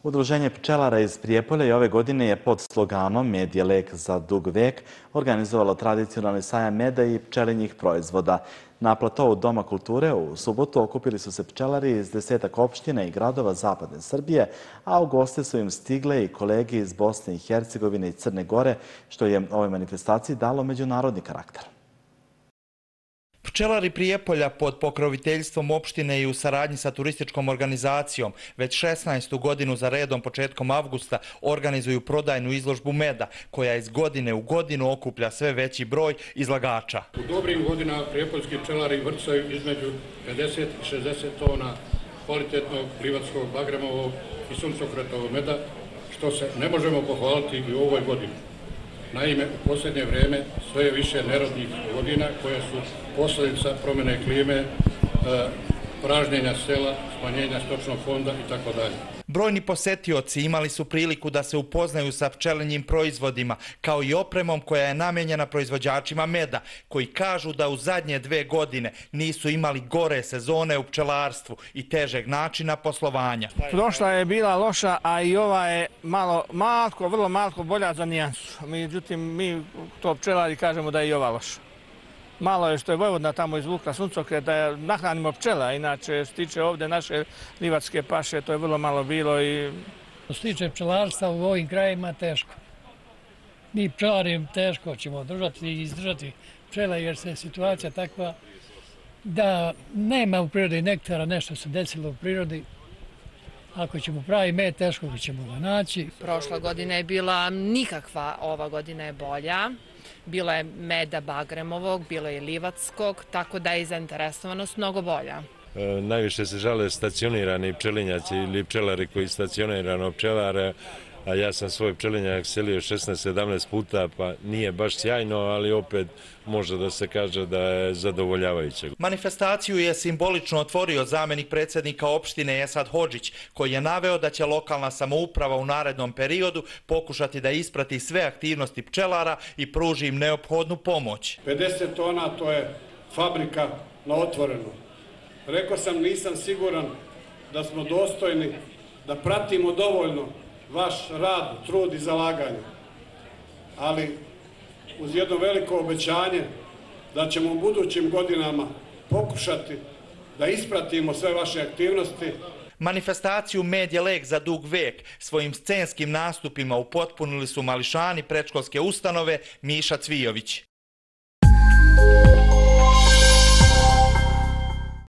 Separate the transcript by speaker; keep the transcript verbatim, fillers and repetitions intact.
Speaker 1: Udruženje pčelara iz Prijepolja i ove godine je pod sloganom Med je lek za dug vek organizovalo tradicionalni sajam meda i pčelinjih proizvoda. Na platovu Doma kulture u subotu okupili su se pčelari iz desetak opština i gradova zapadne Srbije, a u goste su im stigle i kolege iz Bosne i Hercegovine i Crne Gore, što je ovoj manifestaciji dalo međunarodni karakter.
Speaker 2: Pčelari Prijepolja pod pokroviteljstvom opštine i u saradnji sa turističkom organizacijom već šesnaestu godinu za redom početkom avgusta organizuju prodajnu izložbu meda, koja iz godine u godinu okuplja sve veći broj izlagača.
Speaker 3: U dobrim godinama prijepoljski pčelari vrcaju između pedeset i šezdeset tona kvalitetnog livatskog, bagremovog i suncokretovog meda, što se ne možemo pohvaliti i u ovoj godini. Naime, u posljednje vrijeme sve je više nerodnih godina koje su posljedica promjene klime, pražnjenja sela, smanjenja stočnog fonda i tako dalje.
Speaker 2: Brojni posetioci imali su priliku da se upoznaju sa pčelinjim proizvodima, kao i opremom koja je namenjena proizvođačima meda, koji kažu da u zadnje dve godine nisu imali gore sezone u pčelarstvu i težeg načina poslovanja.
Speaker 4: Prošla je bila loša, a i ova je malo, malko, vrlo malko bolja za nijansu. Međutim, mi to pčelari kažemo da je i ova loša. Malo je što je Vojvodina tamo izvukla suncokret da nahranimo pčela, inače što se tiče ovdje naše livatske paše, to je vrlo malo bilo. I...
Speaker 5: Što se tiče pčelarstva u ovim krajima teško. Mi pčelari teško ćemo držati i izdržati pčele jer se situacija takva da nema u prirodi nektara, nešto se desilo u prirodi. Ako ćemo pravi med, teško ćemo ga naći.
Speaker 6: Prošla godina je bila nikakva, ova godina je bolja. Bilo je meda bagremovog, bilo je livatskog, tako da je zainteresovanost mnogo bolja.
Speaker 7: E, najviše se žale stacionirani pčelinjaci ili pčelari koji stacionirano pčelare, a ja sam svoj pčelinjak selio šesnaest sedamnaest puta, pa nije baš sjajno, ali opet može da se kaže da je zadovoljavajuće.
Speaker 2: Manifestaciju je simbolično otvorio zamjenik predsjednika opštine Esad Hodžić, koji je naveo da će lokalna samouprava u narednom periodu pokušati da isprati sve aktivnosti pčelara i pruži im neophodnu pomoć.
Speaker 8: pedeset tona to je fabrika na otvoreno. Rekao sam, nisam siguran da smo dostojni, da pratimo dovoljno vaš rad, trud i zalaganje, ali uz jedno veliko obećanje da ćemo u budućim godinama pokušati da ispratimo sve vaše aktivnosti.
Speaker 2: Manifestaciju Med je lek za dug vek svojim scenskim nastupima upotpunili su mališani predškolske ustanove Miša Cvijović.